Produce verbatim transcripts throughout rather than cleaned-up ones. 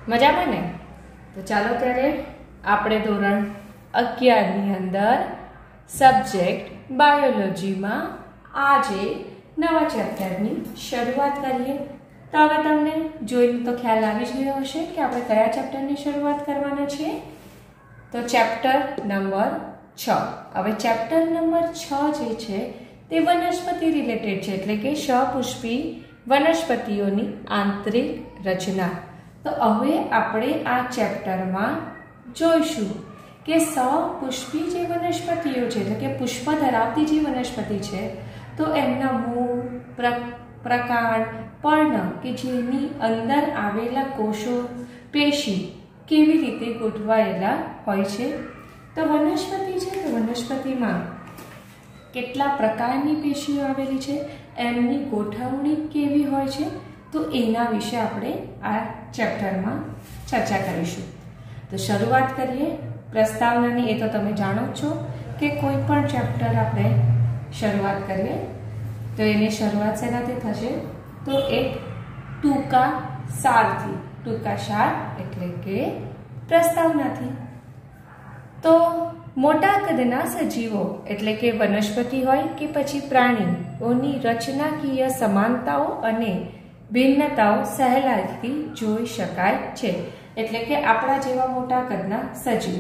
મજામાં ને? તો ચાલો ત્યારે આપણે ધોરણ અગિયાર ની અંદર સબ્જેક્ટ બાયોલોજીમાં આજે નવા ચેપ્ટરની શરૂઆત કરીએ। તો હવે તમને જોઈને તો ખ્યાલ આવી જ ગયો હશે કે આપણે કયા ચેપ્ટરની શરૂઆત કરવાના છીએ। તો ચેપ્ટર નંબર છ। હવે ચેપ્ટર નંબર છ જે છે તે વનસ્પતિ રિલેટેડ છે, એટલે કે સપુષ્પી વનસ્પતિઓની આંતરિક રચના। તો હવે આપણે આ ચેપ્ટરમાં જોઈશું કે સપુષ્પી જે વનસ્પતિઓ છે, એટલે કે પુષ્પ ધરાવતી જે વનસ્પતિ છે, તો એમના મૂળ, પ્રકાંડ, પર્ણ કે જેની અંદર આવેલા કોષો, પેશી કેવી રીતે ગોઠવાયેલા હોય છે। તો વનસ્પતિ છે તો વનસ્પતિમાં કેટલા પ્રકારની પેશીઓ આવેલી છે, એમની ગોઠવણી કેવી હોય છે, તો એના વિશે આપણે આ ચેપ્ટરમાં ચર્ચા કરીશું। તો શરૂઆત કરીએ પ્રસ્તાવનાની। એ તો તમે જાણો જ છો કે કોઈ પણ ચેપ્ટર આપણે શરૂઆત કરીએ તો એની શરૂઆત શેનાથી થશે? તો એક ટૂંકા સારથી। ટૂંકા સાર એટલે કે પ્રસ્તાવનાથી। તો મોટા કદના સજીવો એટલે કે વનસ્પતિ હોય કે પછી પ્રાણીઓની રચનાકીય સમાનતાઓ અને ભિન્નતાઓ સહેલાઈથી જોઈ શકાય છે। એટલે કે આપણા જેવા મોટા કદના સજીવ,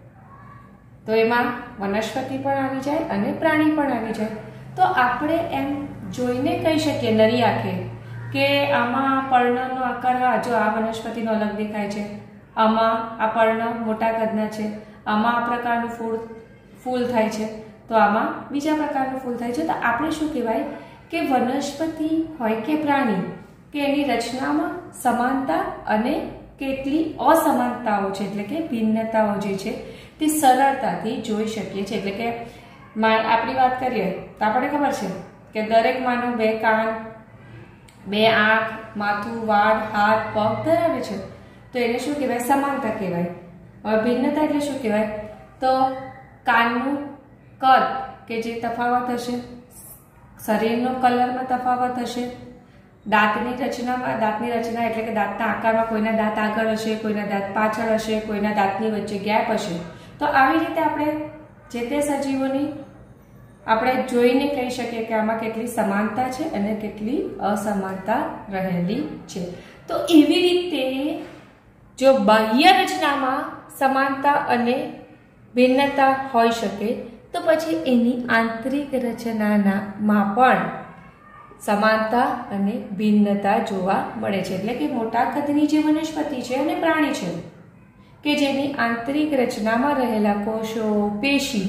તો એમાં વનસ્પતિ પણ આવી જાય અને પ્રાણી પણ આવી જાય। તો આપણે એમ જોઈને કહી શકીએ નરી આંખે કે આમાં પર્ણનો આકાર, હા જો આ વનસ્પતિનો અલગ દેખાય છે, આમાં આ પર્ણ મોટા કદના છે, આમાં આ પ્રકારનું ફૂલ ફૂલ થાય છે, તો આમાં બીજા પ્રકારનું ફૂલ થાય છે। તો આપણે શું કહેવાય કે વનસ્પતિ હોય કે પ્રાણી કે એની રચનામાં સમાનતા અને કેટલી અસમાનતાઓ છે, એટલે કે ભિન્નતાઓ જે છે તે સરળતાથી જોઈ શકીએ છીએ। એટલે કે આપણી વાત કરીએ તો આપણને ખબર છે કે દરેક માનવ બે કાન, બે આંખ, માથું, વાળ, હાથ, પગ ધરાવે છે, તો એને શું કહેવાય? સમાનતા કહેવાય। હવે ભિન્નતા એટલે શું કહેવાય? તો કાનનું કદ કે જે તફાવત હશે, શરીરનો કલરમાં તફાવત હશે, દાંતની રચનામાં, દાંતની રચના એટલે કે દાંતના આકારમાં કોઈના દાંત આગળ હશે, કોઈના દાંત પાછળ હશે, કોઈના દાંતની વચ્ચે ગેપ હશે। તો આવી રીતે આપણે જે તે સજીવોની આપણે જોઈને કહી શકીએ કે આમાં કેટલી સમાનતા છે અને કેટલી અસમાનતા રહેલી છે। તો એવી રીતે જો બાહ્ય રચનામાં સમાનતા અને ભિન્નતા હોઈ શકે, તો પછી એની આંતરિક રચનામાં પણ સમાનતા અને ભિન્નતા જોવા મળે છે। એટલે કે મોટા કદની જે વનસ્પતિ છે અને પ્રાણી છે કે જેની આંતરિક રચનામાં રહેલા કોષો, પેશી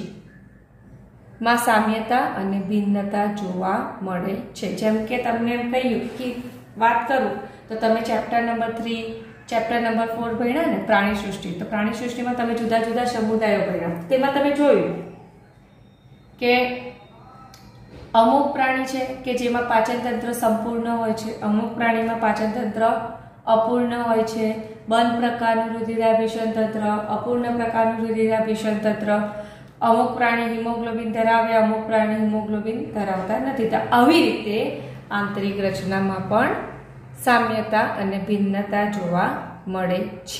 માં સામ્યતા અને ભિન્નતા જોવા મળે છે। જેમ કે તમને એમ કહ્યું કે વાત કરું તો તમે chapter number three, chapter number four ભણ્યા ને પ્રાણી સૃષ્ટિ। તો પ્રાણી સૃષ્ટિમાં તમે જુદા જુદા સમુદાયો ભણ્યા, તેમાં તમે જોયું કે અમુક પ્રાણી છે કે જેમાં પાચન તંત્ર સંપૂર્ણ હોય છે, અમુક પ્રાણીમાં પાચન તંત્ર અપૂર્ણ હોય છે, બંધ પ્રકારનું રુધિરાભિસરણ તંત્ર, અપૂર્ણ પ્રકારનું રુધિરાભિસરણ તંત્ર, અમુક પ્રાણી હિમોગ્લોબિન ધરાવે, અમુક પ્રાણી હિમોગ્લોબિન ધરાવતા નથી। તો આવી રીતે આંતરિક રચનામાં પણ સામ્યતા અને ભિન્નતા જોવા મળે છે।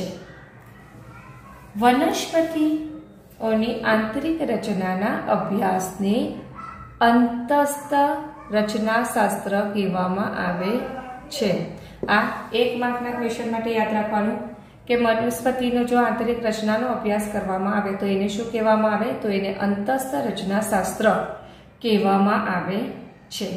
વનસ્પતિઓની આંતરિક રચનાના અભ્યાસને અંતસ્થ રચનાશાસ્ત્ર કહેવામાં આવે છે। આ એક માર્કના ક્વેશ્ચન માટે યાદ રાખવાનું કે વનસ્પતિનો જો આંતરિક રચનાનો અભ્યાસ કરવામાં આવે તો એને શું કહેવામાં આવે? તો એને અંતસ્થ રચનાશાસ્ત્ર કહેવામાં આવે છે।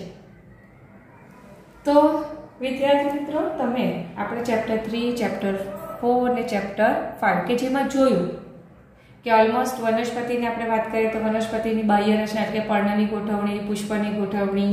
તો વિદ્યાર્થી મિત્રો, તમે આપણે ચેપ્ટર થ્રી, ચેપ્ટર ફોર અને ચેપ્ટર ફાઈવ કે જેમાં જોયું કે ઓલમોસ્ટ વનસ્પતિની આપણે વાત કરીએ તો વનસ્પતિની બાહ્ય રચના એટલે પર્ણની ગોઠવણી, પુષ્પની ગોઠવણી,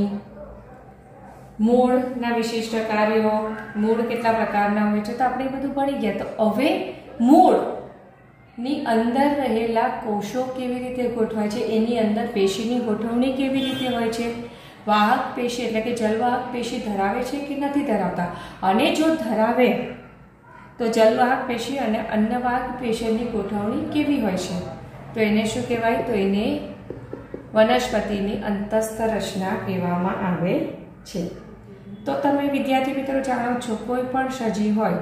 મૂળના વિશિષ્ટ કાર્યો, મૂળ કેટલા પ્રકારના હોય છે, તો આપણે એ બધું ભણી ગયા। તો હવે મૂળની અંદર રહેલા કોષો કેવી રીતે ગોઠવાય છે, એની અંદર પેશીની ગોઠવણી કેવી રીતે હોય છે, વાહક પેશી એટલે કે જલવાહક પેશી ધરાવે છે કે નથી ધરાવતા, અને જો ધરાવે તો જલવાહક પેશી અને અન્નવાહક પેશીની ગોઠવણી કેવી હોય છે, તો એને શું કહેવાય? તો એને વનસ્પતિની અંતસ્થ રચના કહેવામાં આવે છે। તો તમે વિદ્યાર્થી મિત્રો જાણો છો કોઈ પણ સજીવ હોય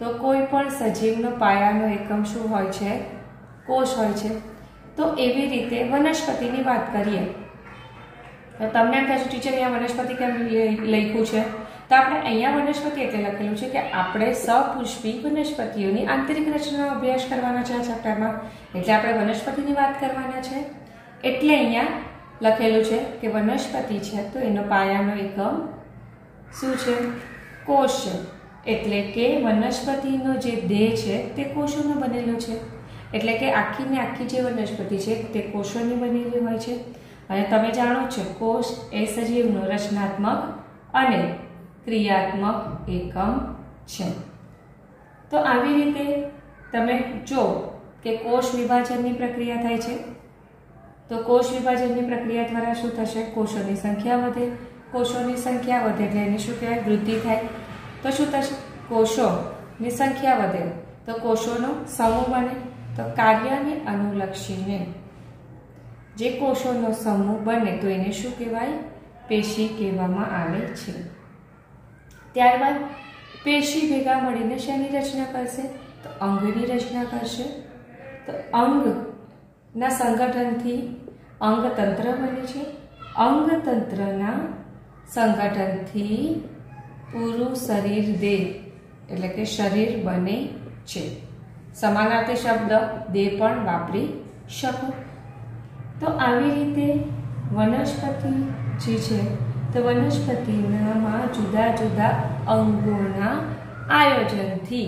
તો કોઈ પણ સજીવનો પાયાનો એકમ શું હોય છે? કોષ હોય છે. તો એવી રીતે વનસ્પતિની વાત કરીએ તો તમને એમ થશે ટીચર અહીંયા વનસ્પતિ કેમ લખ્યું છે? તો આપણે અહીંયા વનસ્પતિ એટલે લખેલું છે કે આપણે સપુષ્પી વનસ્પતિઓની આંતરિક રચનાનો અભ્યાસ કરવાના છે આ ચેપ્ટરમાં, એટલે આપણે વનસ્પતિની વાત કરવાના છે. એટલે અહીંયા લખેલું છે કે વનસ્પતિ છે તો એનો પાયાનો એકમ શું છે? કોષ છે. એટલે કે વનસ્પતિનો જે દેહ છે તે કોષોનો બનેલો છે. એટલે કે આખી ને આખી જે વનસ્પતિ છે તે કોષોની બનેલી હોય છે. અને તમે જાણો છો કોષ એ સજીવનો રચનાત્મક અને ક્રિયાત્મક એકમ છે. તો આવી રીતે તમે જો કે કોષ વિભાજનની પ્રક્રિયા થાય છે તો કોષ વિભાજનની પ્રક્રિયા દ્વારા શું થશે? કોષોની સંખ્યા વધે. કોષોની સંખ્યા વધે એટલે એને શું કહેવાય? વૃદ્ધિ થાય. તો શું થશે? કોષોની સંખ્યા વધે તો કોષોનો સમૂહ બને. તો કાર્યને અનુલક્ષીને જે કોષોનો સમૂહ બને તો એને શું કહેવાય? પેશી કહેવામાં આવે છે. ત્યારબાદ પેશી ભેગા મળીને શેની રચના કરશે? તો અંગની રચના કરશે. તો અંગના સંગઠનથી અંગતંત્ર બને છે. અંગતંત્રના સંગઠનથી પૂરું શરીર દેહ એટલે કે શરીર બને છે. સમાનાર્થી શબ્દ દેહ પણ વાપરી શકો. તો આવી રીતે વનસ્પતિ જે છે તો વનસ્પતિમાં જુદા જુદા અંગોના આયોજનથી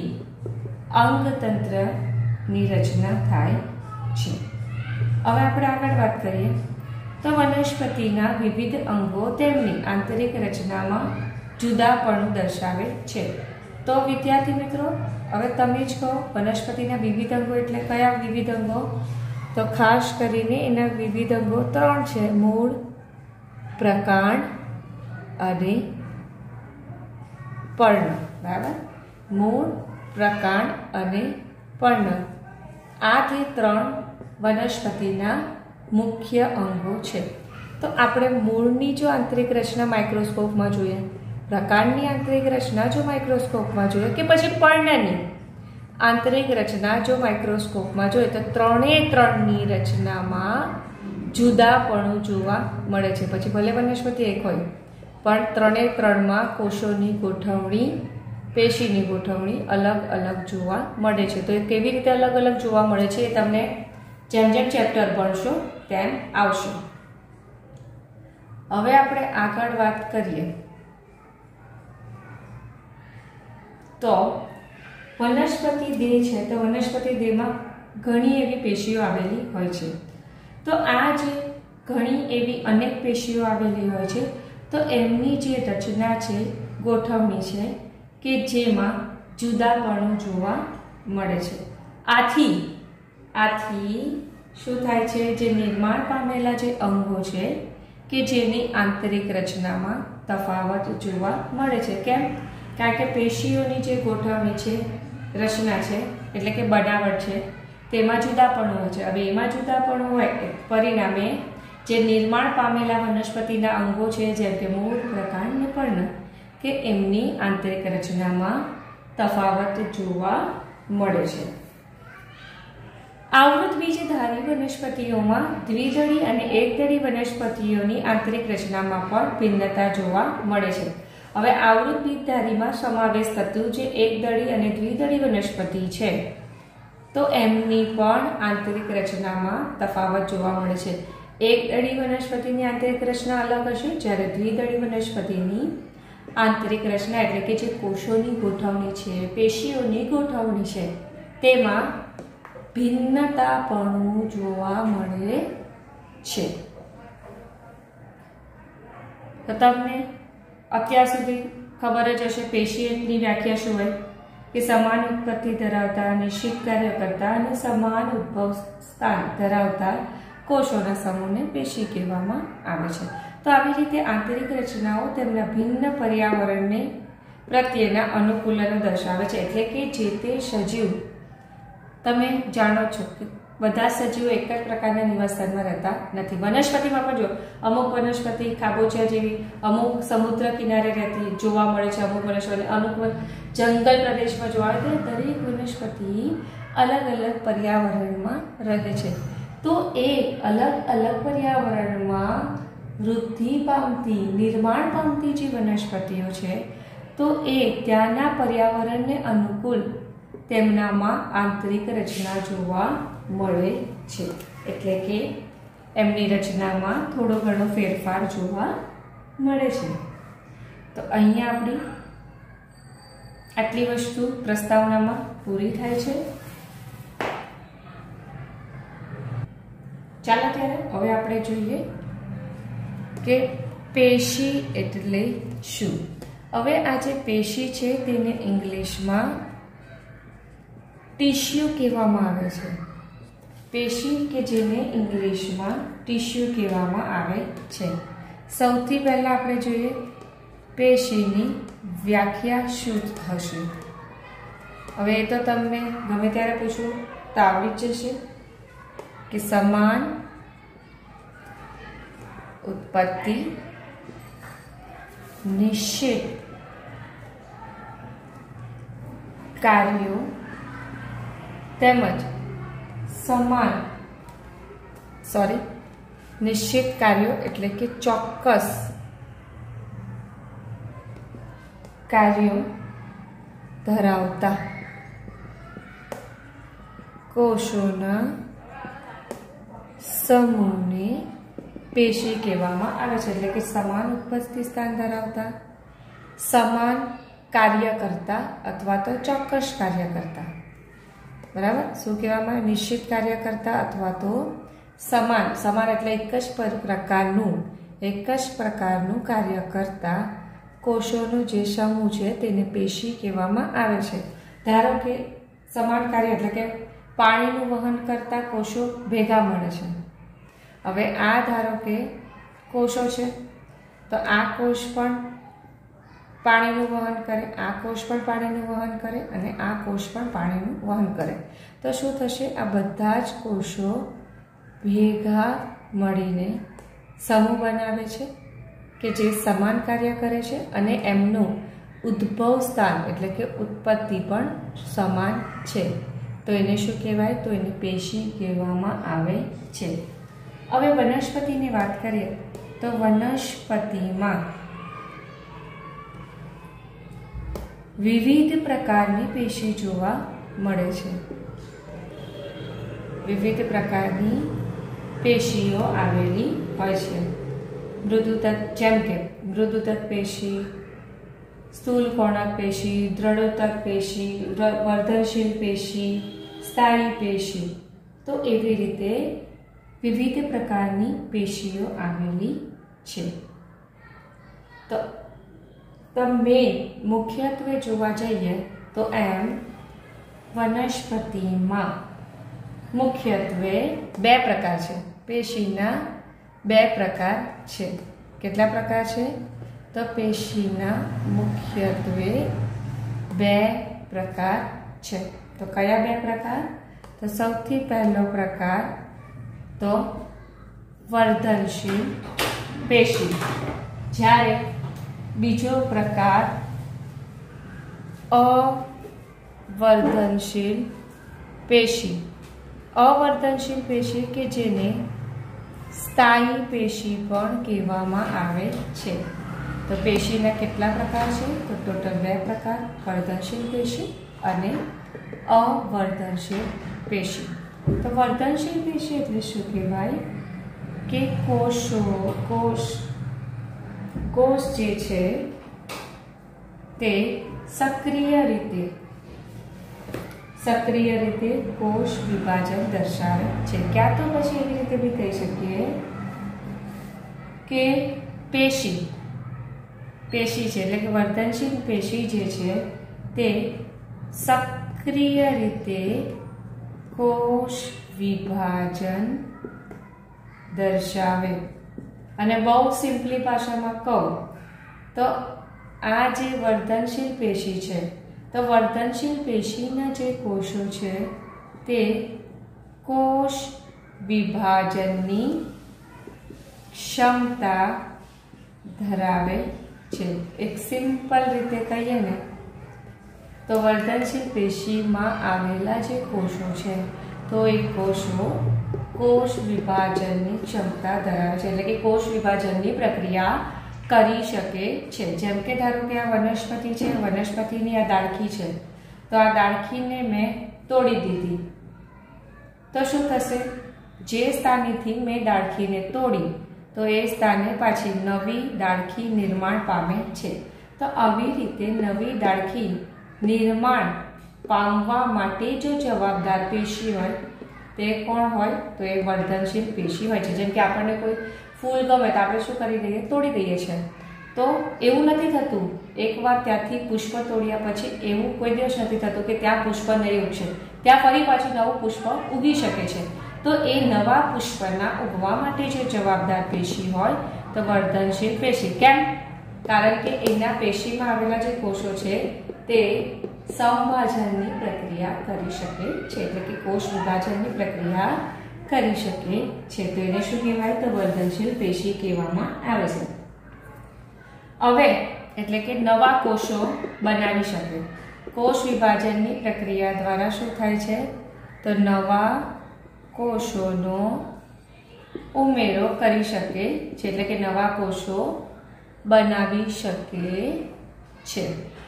અંગતંત્રની રચના થાય છે. હવે આપણે આગળ વાત કરીએ તો વનસ્પતિના વિવિધ અંગો તેમની આંતરિક રચનામાં જુદાપણું દર્શાવે છે. તો વિદ્યાર્થી મિત્રો હવે તમે જ કહો વનસ્પતિના વિવિધ અંગો એટલે કયા વિવિધ અંગો? તો ખાસ કરીને એના વિવિધ અંગો ત્રણ છે: મૂળ, પ્રકાંડ અને પર્ણ. બરાબર? મૂળ, પ્રકાંડ અને પર્ણ આ જે ત્રણ વનસ્પતિના મુખ્ય અંગો છે. તો આપણે મૂળની જો આંતરિક રચના માઇક્રોસ્કોપમાં જોઈએ, પ્રકાંડની આંતરિક રચના જો માઇક્રોસ્કોપમાં જોઈએ કે પછી પર્ણની આંતરિક રચના જો માઇક્રોસ્કોપમાં જોઈએ તો ત્રણે ત્રણની રચનામાં જુદાપણું જોવા મળે છે. પછી ભલે વનસ્પતિ એક હોય પણ ત્રણે ત્રણમાં કોષોની ગોઠવણી, પેશીની ગોઠવણી અલગ અલગ જોવા મળે છે. તો એ કેવી રીતે અલગ અલગ જોવા મળે છે એ તમને જેમ જેમ ચેપ્ટર ભણશો તેમ આવશે. હવે આપણે આગળ વાત કરીએ તો વનસ્પતિ દેહ છે તો વનસ્પતિ દેહમાં ઘણી એવી પેશીઓ આવેલી હોય છે. તો આ જે ઘણી એવી અનેક પેશીઓ આવેલી હોય છે તો એમની જે રચના છે, ગોઠવણી છે કે જેમાં જુદાપણું જોવા મળે છે. આથી આથી શું થાય છે? જે નિર્માણ પામેલા જે અંગો છે કે જેની આંતરિક રચનામાં તફાવત જોવા મળે છે. કેમ? કારણ કે પેશીઓની જે ગોઠવણી છે, રચના છે એટલે કે બનાવટ છે તેમાં જુદાપણું હોય છે. હવે એમાં જુદાપણું હોય પરિણામે જે નિર્માણ પામેલા વનસ્પતિના અંગો છે જેમ કે મૂળ, પ્રકાંડ અને પર્ણ કે એમની આંતરિક રચનામાં તફાવત જોવા મળે છે. આવૃત બીજધારી વનસ્પતિઓમાં દ્વિદળી અને એકદળી વનસ્પતિઓની આંતરિક રચનામાં પણ ભિન્નતા જોવા મળે છે. હવે આવૃત બીજધારીમાં સમાવેશ થતું જે એકદળી અને દ્વિદળી વનસ્પતિ છે તો એમની પણ આંતરિક રચનામાં તફાવત જોવા મળે છે. એકદળી વનસ્પતિની આંતરિક રચના અલગ હશે જ્યારે દ્વિદળી વનસ્પતિની આંતરિક રચના એટલે કે જે કોષોની ગોઠવણી છે, પેશીઓની ગોઠવણી છે તેમાં ભિન્નતાપણું જોવા મળે છે. તો તમને અત્યાર સુધી ખબર જ હશે પેશીની વ્યાખ્યા શું હોય કે સમાન ઉત્પત્તિ ધરાવતા, નિશ્ચિત કાર્ય કરતા અને સમાન ઉદ્ભવ સ્થાન ધરાવતા કોષોના સમૂહને પેશી કહેવામાં આવે છે. તો આવી રીતે આંતરિક રચનાઓ તેમના ભિન્ન પર્યાવરણને પ્રત્યેના અનુકૂલનો દર્શાવે છે. એટલે કે જે તે સજીવ તમે જાણો છો કે બધા સજીવો એક જ પ્રકારના નિવાસસ્થાનમાં રહેતા નથી. વનસ્પતિમાં પણ જો અમુક વનસ્પતિ ખાબોચિયા જેવી અમુક સમુદ્ર કિનારે રહેતી જોવા મળે છે, અમુક વનસ્પતિ અમુક જંગલ પ્રદેશમાં જોવા મળે છે. દરેક વનસ્પતિ અલગ અલગ પર્યાવરણમાં રહે છે. તો એ અલગ અલગ પર્યાવરણમાં વૃદ્ધિ પામતી નિર્માણ પામતી જે વનસ્પતિઓ છે તો એ ત્યાંના પર્યાવરણને અનુકૂળ તેમનામાં આંતરિક રચના જોવા મળે છે. એટલે કે એમની રચનામાં થોડો ઘણો ફેરફાર જોવા મળે છે. તો અહીંયા આપણી આટલી વસ્તુ પ્રસ્તાવનામાં પૂરી થાય છે. ચાલો ત્યારે હવે આપણે જોઈએ કે પેશી એટલે શું. હવે આ જે પેશી છે તેને ઇંગ્લિશમાં ટિશ્યુ કહેવામાં આવે છે. પેશી કે જેને ઇંગ્લિશમાં ટિશ્યુ કહેવામાં આવે છે. સૌથી પહેલાં આપણે જોઈએ પેશીની વ્યાખ્યા શું હશે. હવે એ તો તમને ગમે ત્યારે પૂછું તો આવડી જ જશે કે સમાન ઉત્પત્તિ નિશ્ચિત કાર્યો તેમજ સમાન સોરી નિશ્ચિત કાર્યો એટલે કે ચોક્કસ કાર્યો ધરાવતા કોષોના સમૂહને પેશી કહેવામાં આવે છે. એટલે કે સમાન ઉત્પત્તિ સ્થાન ધરાવતા, સમાન કાર્ય કરતા અથવા તો ચોક્કસ કાર્ય કરતા. બરાબર, શું કહેવામાં આવે? નિશ્ચિત કાર્ય કરતા અથવા તો સમાન સમાન એટલે એક જ પ્રકારનું એક જ પ્રકારનું કાર્ય કરતા કોષોનો જે સમૂહ છે તેને પેશી કહેવામાં આવે છે. ધારો કે સમાન કાર્ય એટલે કે પાણીનું વહન કરતા કોષો ભેગા મળે છે. હવે આ ધારો કે કોષો છે તો આ કોષ પણ પાણીનું વહન કરે, આ કોષ પણ પાણીનું વહન કરે અને આ કોષ પણ પાણીનું વહન કરે. તો શું થશે? આ બધા જ કોષો ભેગા મળીને સમૂહ બનાવે છે કે જે સમાન કાર્ય કરે છે અને એમનું ઉદ્ભવ સ્થાન એટલે કે ઉત્પત્તિ પણ સમાન છે. તો એને શું કહેવાય? તો એને પેશી કહેવામાં આવે છે. હવે વનસ્પતિની વાત કરીએ તો વનસ્પતિમાં વિવિધ પ્રકારની પેશી જોવા મળે છે. વિવિધ પ્રકારની પેશીઓ આવેલી હોય છે. મૃદુતક જેમ કે મૃદુતક પેશી, સ્થૂલ કોણક પેશી, દ્રઢોતક પેશી, વર્ધનશીલ પેશી, સ્થાયી પેશી. તો એવી રીતે વિવિધ પ્રકારની પેશીઓ આવેલી છે. તો તમે મુખ્યત્વે જોવા જઈએ તો એમ વનસ્પતિમાં મુખ્યત્વે બે પ્રકાર છે. પેશીના બે પ્રકાર છે. કેટલા પ્રકાર છે? તો પેશીના મુખ્યત્વે બે પ્રકાર છે. તો કયા બે પ્રકાર? તો સૌથી પહેલો પ્રકાર તો વર્ધનશીલ પેશી, જ્યારે બીજો પ્રકાર અવર્ધનશીલ પેશી. અવર્ધનશીલ પેશી કે જેને સ્થાયી પેશી પણ કહેવામાં આવે છે. તો પેશીના કેટલા પ્રકાર છે? તો ટોટલ બે પ્રકાર, વર્ધનશીલ પેશી અને અવર્ધનશીલ પેશી. તો વર્ધનશીલ પેશી એટલે શું કહેવાય? કે કોષો કોષ કોષ જે છે તે સક્રિય રીતે સક્રિય રીતે કોષ વિભાજન દર્શાવે છે. ક્યાં તો પછી એવી રીતે બી કહી શકીએ કે પેશી પેશી છે એટલે કે વર્ધનશીલ પેશી જે છે તે સક્રિય રીતે કોષ વિભાજન દર્શાવે. અને બહુ સિમ્પલી ભાષામાં કહું તો આ જે વર્ધનશીલ પેશી છે તો વર્ધનશીલ પેશીના જે કોષો છે તે કોષ વિભાજનની ક્ષમતા ધરાવે છે। એક સિમ્પલ રીતે કહીએ ને તો વર્ધનશીલ પેશીમાં આવેલા જે કોષો છે તો એ કોષો કોષ વિભાજનની ક્ષમતા ધરાવે છે, એટલે કે કોષ વિભાજનની પ્રક્રિયા કરી શકે છે। જેમ કે ધારો કે આ વનસ્પતિ છે, વનસ્પતિની આ ડાળખી છે, તો આ ડાળખીને મેં તોડી દીધી તો શું થશે? જે સ્થાનેથી મેં ડાળખીને તોડી તો એ સ્થાને પાછી નવી ડાળખી નિર્માણ પામે છે। તો આવી રીતે નવી ડાળખી નિર્માણ પામવા માટે જો જવાબદાર પેશી હોય તે કોણ હોય? તો એ વર્ધનશીલ પેશી હોય છે। જેમ કે આપણને કોઈ ફૂલ ગમે તો આપણે શું કરી દઈએ? તોડી દઈએ છીએ। તો એવું નથી થતું એકવાર ત્યાંથી પુષ્પ તોડ્યા પછી એવું કોઈ દિવસ નથી થતું કે ત્યાં પુષ્પ નહીં ઉગશે, ત્યાં ફરી પાછું નવું પુષ્પ ઉગી શકે છે। તો એ નવા પુષ્પના ઉગવા માટે જે જવાબદાર પેશી હોય તો વર્ધનશીલ પેશી। કેમ? કારણ કે એના પેશીમાં આવેલા જે કોષો છે તે સંભાજનની પ્રક્રિયા કરી શકે છે, એટલે કે કોષ વિભાજનની પ્રક્રિયા કરી શકે છે। તો એને શું કહેવાય? તો વર્ધનશીલ પેશી કહેવામાં આવે છે। હવે એટલે કે નવા કોષો બનાવી શકે। કોષ વિભાજનની પ્રક્રિયા દ્વારા શું થાય છે? તો નવા કોષોનો ઉમેરો કરી શકે છે, એટલે કે નવા કોષો બનાવી શકે છે।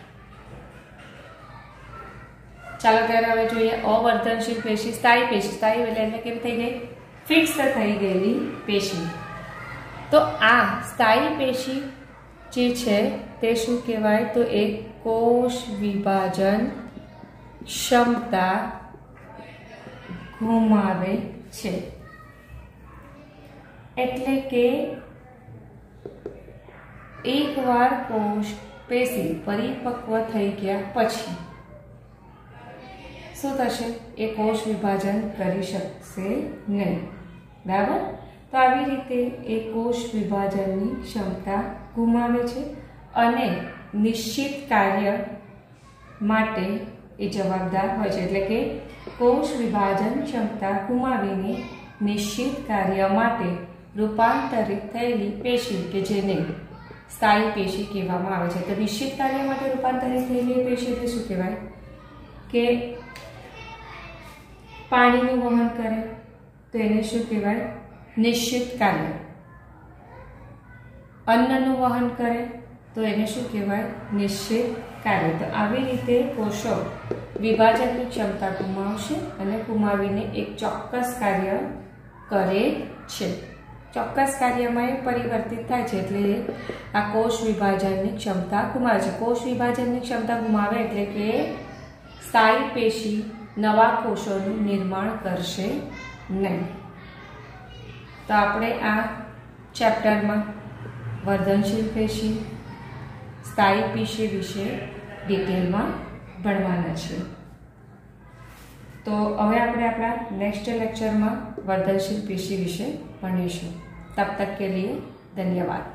ચાલો ત્યારે હવે જોઈએ અવર્ધનશીલ પેશી, સ્થાયી પેશી। સ્થાયી એટલે કેમ થઈ ગઈ? ફિક્સ થઈ ગયેલી પેશી। તો આ સ્થાયી પેશી જે છે તે શું કહેવાય? તો એક કોષ વિભાજન ક્ષમતા ગુમાવે છે, એટલે કે એકવાર કોષ પેશી પરિપક્વ થઈ ગયા પછી શું થશે? એ કોષ વિભાજન કરી શકશે નહીં, બરાબર? તો આવી રીતે એ કોષ વિભાજનની ક્ષમતા ગુમાવે છે અને નિશ્ચિત કાર્ય માટે એ જવાબદાર હોય છે, એટલે કે કોષ વિભાજન ક્ષમતા ગુમાવીને નિશ્ચિત કાર્ય માટે રૂપાંતરિત થયેલી પેશી કે જેને સ્થાયી પેશી કહેવામાં આવે છે। તો નિશ્ચિત કાર્ય માટે રૂપાંતરિત થયેલી પેશી એટલે શું કહેવાય? કે પાણીનું વહન કરે તો એને શું કહેવાય? નિશ્ચિત કાર્ય। અન્નનું વહન કરે તો એને શું કહેવાય? નિશ્ચિત કાર્ય। તો આવી રીતે કોષો વિભાજનની ક્ષમતા ગુમાવશે અને ગુમાવીને એક ચોક્કસ કાર્ય કરે છે। ચોક્કસ કાર્યમાં એ પરિવર્તિત થાય છે, એટલે આ કોષ વિભાજનની ક્ષમતા ગુમાવે છે। કોષ વિભાજનની ક્ષમતા ગુમાવે એટલે કે સ્થાયી પેશી નવા કોષોનું નિર્માણ કરશે નહીં। તો આપણે આ ચેપ્ટરમાં વર્ધનશીલ પેશી, સ્થાયી પેશી વિશે ડિટેલમાં ભણવાના છીએ। તો હવે આપણે આપણા નેક્સ્ટ લેક્ચરમાં વર્धनशील पेशी विषय भणीशुं। तब तक के लिए धन्यवाद।